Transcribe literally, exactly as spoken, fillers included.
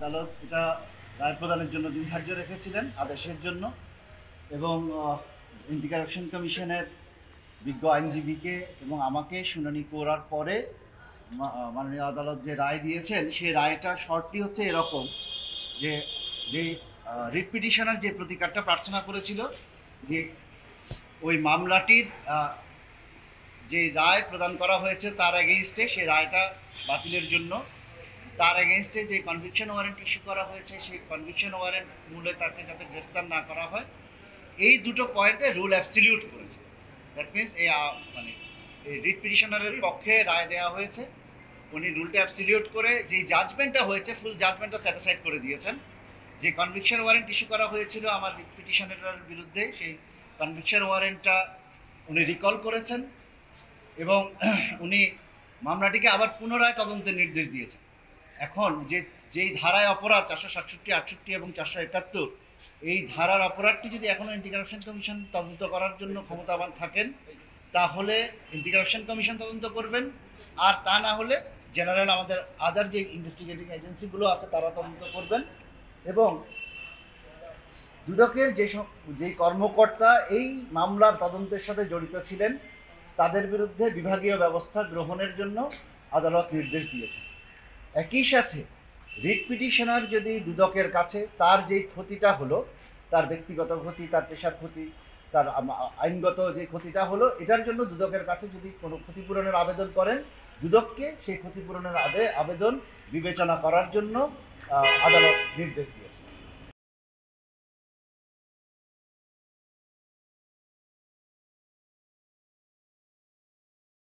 আদালত এটা রায় প্রদানের জন্য দিন ধার্য রেখেছিলেন আদেশের জন্য, এবং এন্টি কারাপশন কমিশনের বিজ্ঞ আইনজীবীকে এবং আমাকে শুনানি করার পরে মাননীয় আদালত যে রায় দিয়েছেন সেই রায়টা শর্টটি হচ্ছে এরকম যে যে রিট পিটিশনার যে প্রতিকারটা প্রার্থনা করেছিল যে ওই মামলাটির যে রায় প্রদান করা হয়েছে তার এগেইনস্টে সেই রায়টা বাতিলের জন্য তার এগেইনস্টে যে কনভিকশন ওয়ারেন্ট ইস্যু করা হয়েছে সেই কনভিকশন ওয়ারেন্ট মূলে তাকে যাতে গ্রেফতার না করা হয়, এই দুটো পয়েন্টে রুল অ্যাবসলিউট করেছে। দ্যাট মিনস এই মানে এই রিট পিটিশনারের পক্ষে রায় দেওয়া হয়েছে, উনি রুলটা অ্যাবসলিউট করে যেই জাজমেন্টটা হয়েছে ফুল জাজমেন্টটা স্যাটিসফাইড করে দিয়েছেন। যে কনভিকশন ওয়ারেন্ট ইস্যু করা হয়েছিল আমার রিট পিটিশনারের বিরুদ্ধে সেই কনভিকশন ওয়ারেন্টটা উনি রিকল করেছেন এবং উনি মামলাটিকে আবার পুনরায় তদন্তের নির্দেশ দিয়েছেন। এখন যে যেই ধারায় অপরাধ চারশো সাতষট্টি আটষট্টি এবং চারশো একাত্তর এই ধারার অপরাধটি যদি এখনও অ্যান্টি কারাপশন কমিশন তদন্ত করার জন্য ক্ষমতাবান থাকেন তাহলে অ্যান্টি কারাপশন কমিশন তদন্ত করবেন, আর তা না হলে জেনারেল আমাদের আদার যে ইনভেস্টিগেটিং এজেন্সিগুলো আছে তারা তদন্ত করবেন। এবং দুদকের যেসব যেই কর্মকর্তা এই মামলার তদন্তের সাথে জড়িত ছিলেন তাদের বিরুদ্ধে বিভাগীয় ব্যবস্থা গ্রহণের জন্য আদালত নির্দেশ দিয়েছেন। একই সাথে রিট পিটিশনার যদি দুদকের কাছে তার যেই ক্ষতিটা হলো, তার ব্যক্তিগত ক্ষতি, তার পেশার ক্ষতি, তার আইনগত যে ক্ষতিটা হলো, এটার জন্য দুদকের কাছে যদি কোনো ক্ষতিপূরণের আবেদন করেন, দুদককে সেই ক্ষতিপূরণের আদে আবেদন বিবেচনা করার জন্য আদালত নির্দেশ দিয়েছে।